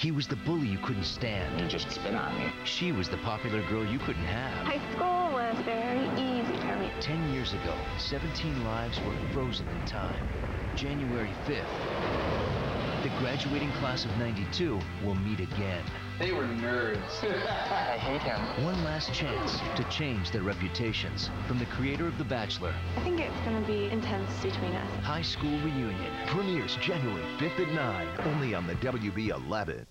He was the bully you couldn't stand. You just spit on me. She was the popular girl you couldn't have. High school was very easy for me. 10 years ago, 17 lives were frozen in time. January 5th, the graduating class of 92 will meet again. They were nerds. I hate him. One last chance to change their reputations. From the creator of The Bachelor. I think it's going to be intense between us. High School Reunion. Premieres January 5th at 9, only on the WB 11.